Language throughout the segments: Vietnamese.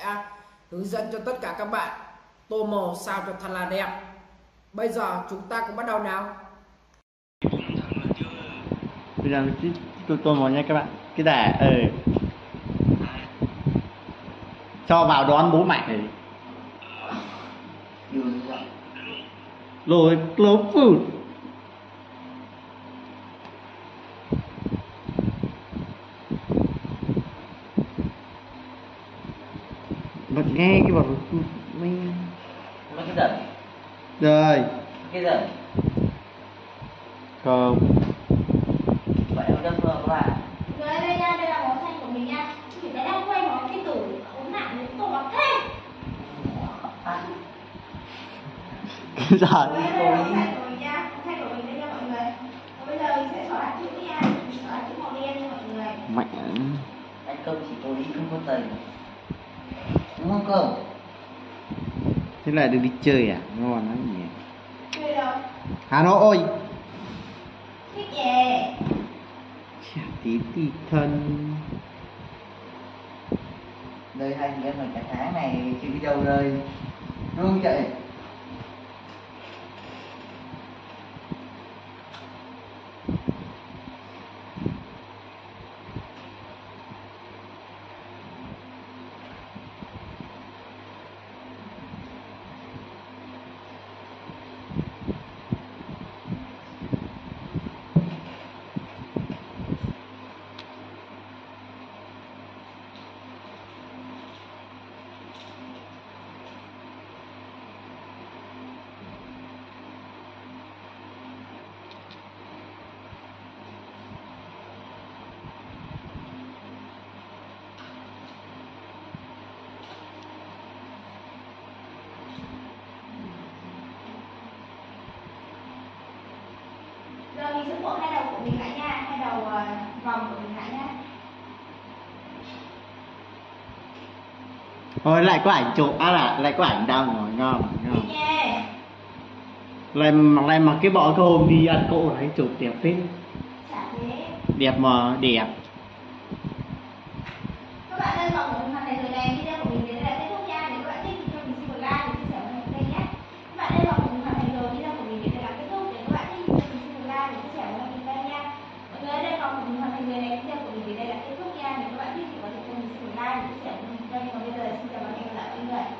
sẽ hướng dẫn cho tất cả các bạn tô màu sao cho thật là đẹp. Bây giờ chúng ta cùng bắt đầu nào. Bây giờ mình tô màu nha các bạn. Cái để cho vào đón bố mẹ rồi close food. Bật nghe cái bật mình nó cái giật rồi cái giật không vậy em đâm vào các bạn. Rồi đây nha, đây là màu xanh của mình nha. Mình đang quay màu cái tử ốm nặng đến tổ bọc thế. cái giờ Đây là màu xanh của mình nha, màu xanh của mình đây nha mọi người. Và bây giờ mình sẽ xóa hạt chữ nha, mình xóa hạt chữ màu đen nha mọi người. mẹ Anh Cơm chỉ tô đi không có tầy đúng không Cơm? thế là được đi chơi à? Ngon lắm nhỉ. Chơi đâu? Hà Nội Thích về. chả tí tí thân. Đây hai anh em mình cả tháng này chưa đi đâu đây đúng không chị? Giờ mình sẽ buộc hai đầu của mình lại nha, hai đầu vòng của mình lại nha. Thôi lại có ảnh chụp lại có ảnh đăng rồi, ngon ngon. Thích về. Lại mà cái bọn cái hôm đi ăn cỗ này chụp đẹp phết. Chả thế. Đẹp mà đẹp. Các bạn ơi, vòng của mình hoàn thành rồi này, video của mình đến đây là kết thúc nha. Nếu các bạn thích thì cho mình xin một like và chia sẻ với mình kênh nhé. Các bạn ơi, vòng của mình hoàn thành rồi, video của mình đến đây là kết thúc. Nếu các bạn thích thì cho mình xin một like và chia sẻ với mình kênh nha. Mọi người ơi, đây vòng của mình hoàn thành rồi này, video của mình đến đây là kết thúc nha. Nếu các bạn thích thì có thể cho mình xin một like và chia sẻ với mình kênh. Còn bây giờ xin chào và hẹn gặp lại mọi người.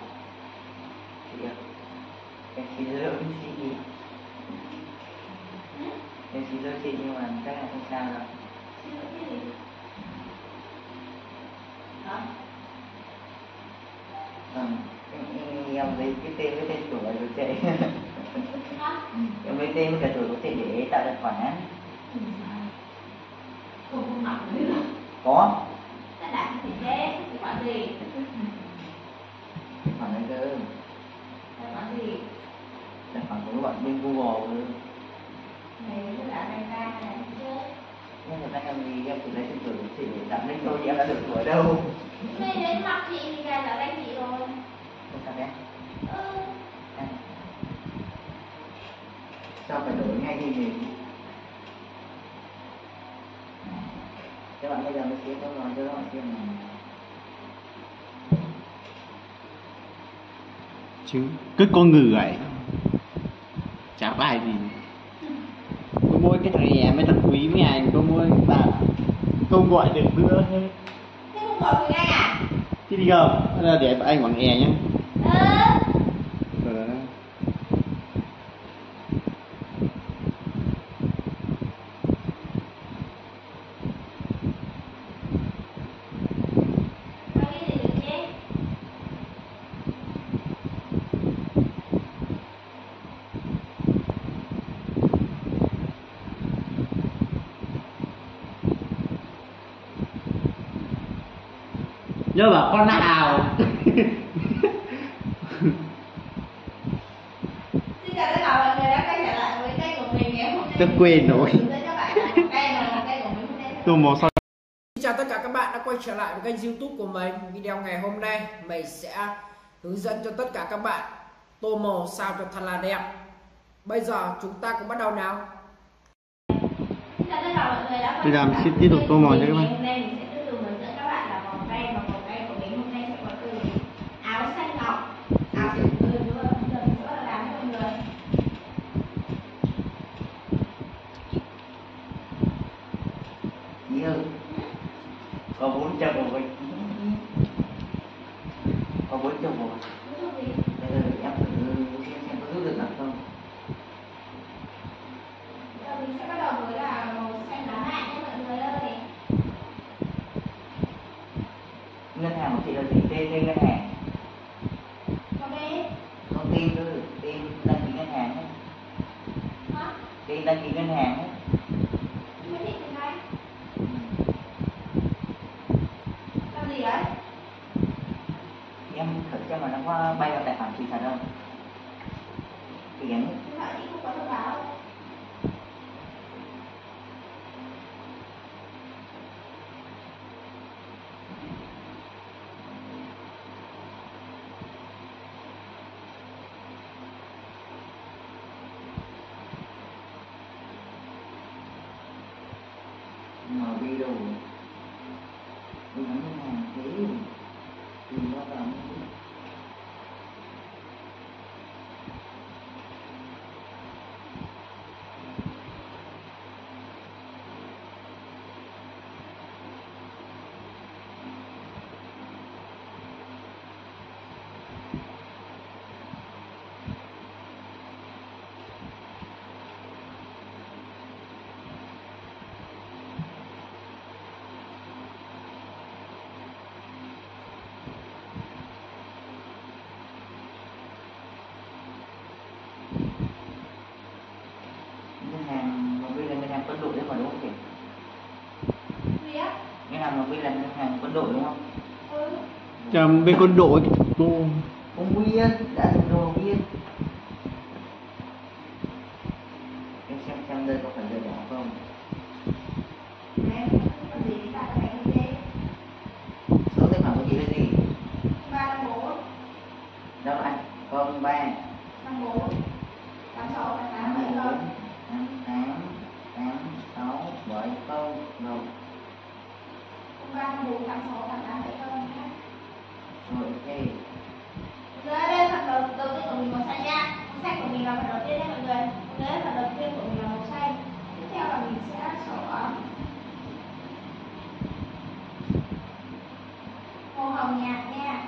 Em xin lỗi chị. Em xin lỗi chị nhưng mà chắc là không sao đâu. Xin lỗi cái gì? Đó. Em lấy cái tên với tên chủ là của chị. Hả? Em lấy tên với cả chủ của chị để tạo tài khoản. Không nặng nữa rồi. Có. Tất cả thì thế, thì quản gì? Tài khoản này cơ. Tài khoản gì? Tài khoản của các bạn bên Google cơ. Này rất là này ra này chứ. Nhưng mà nay em gì em chỉ lấy tên chủ của chị để tạo nên tôi em đã được tuổi đâu. Mày đến mặt chị thì gà là đánh chị rồi. Không sao nhé. Ừ. Sao phải đổi ngay đi nhỉ? Các bạn bây giờ mới xếp cho các bạn xem này. Chứ cứ con ngừ vậy chả có ai gì. Có mỗi cái thằng em mấy thằng quý với anh có mỗi bà không gọi được nữa hết. Thế không gọi người anh à? Chứ đi không? Bây giờ để anh bằng e nhé. Rồi đó. Nói cái gì được chứ? Nhớ bảo con nào. Xin chào tất cả mọi người đã quay trở lại với kênh của mình ngày hôm nay. Tôi quên rồi. Hướng dẫn cho bạn là một cây của mình hôm nay. Tô màu sao. Xin chào tất cả các bạn đã quay trở lại với kênh YouTube của mình. Video ngày hôm nay mình sẽ hướng dẫn cho tất cả các bạn tô màu sao cho thật là đẹp. Bây giờ chúng ta cùng bắt đầu nào. Xin chào tất cả mọi người đã quay Bây giờ trở mình lại sẽ với tiếp tục kênh tô của màu mình. nha các bạn. Ngày hôm nay mình sẽ tiếp tục hướng dẫn các bạn là màu cây, và màu cây của mình hôm nay sẽ có từ có 40 rồi. Ví dụ gì? Bây giờ em thử xem có rút được nào không. Giờ mình sẽ bắt đầu với là màu xanh lá mạ nha mọi người ơi. Ngân hàng của chị là gì? Tên ngân hàng. Màu đen. Không, tên thôi, tên đăng ký ngân hàng ấy. Hả? Tên đăng ký ngân hàng ấy. Nguyễn Thị Quỳnh Anh. Làm gì đấy? Em thử xem mà nó có bay vào tài khoản chị thật không. Tiền ấy. Điện thoại chị không có thông báo. MB đâu rồi? Đi ngắm ngân hàng thế thì nó vào ngân hàng MB là ngân hàng quân đội đấy mà đúng không chị? Gì á? Ngân hàng MB là ngân hàng quân đội đúng không? Ừ. Chầm bên quân đội cô. Ông Nguyên đã dùng đồ Nguyên. Em xem đây có phải lừa đảo không? Em làm gì tại cái này như thế? Số tài khoản của chị là gì? 354 Đâu anh? 03 54 86 88 70 58 86 70 rồi. 354 86 88 70 nhé. Rồi ok. Dưới đây phần đầu tiên của mình màu xanh nha. Màu xanh của mình là phần đầu tiên nha mọi người. Dưới phần đầu tiên của mình là màu xanh. Tiếp theo là mình sẽ xỏ màu hồng nhạt nha.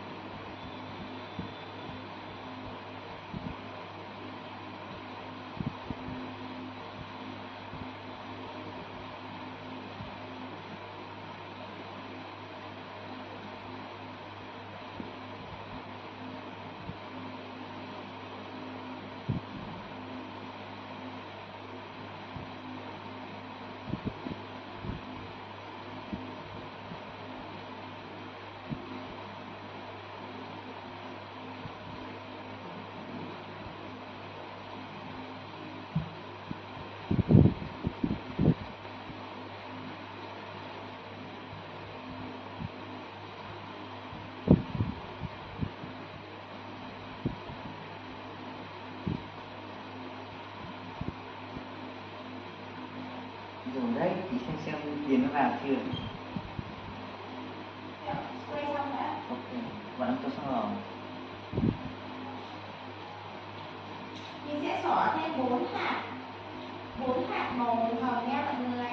Rồi đấy, thì xem tiền nó vào chưa? Quay xong đã. Ok, bạn đang cho xong rồi. Mình sẽ xỏ thêm 4 hạt màu hồng nha mọi người.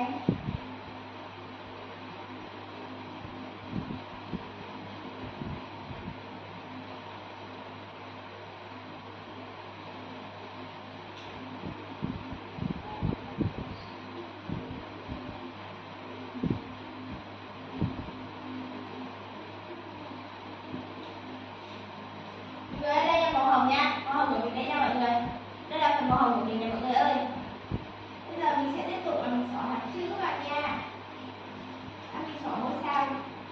Dưới đây là màu hồng nha, màu hồng của mình đây nha mọi người. Đây là phần màu hồng của mình nha mọi người ơi. Bây giờ mình sẽ tiếp tục là mình xỏ hạt chữ các bạn nha. Mình xỏ ngôi sao.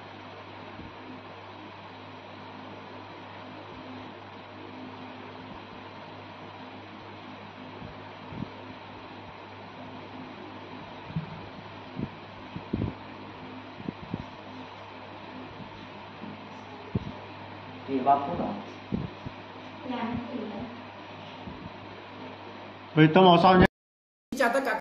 Thì bao phút rồi. Làm cái gì đấy? Vậy tao màu sau nhé. Xin chào tất cả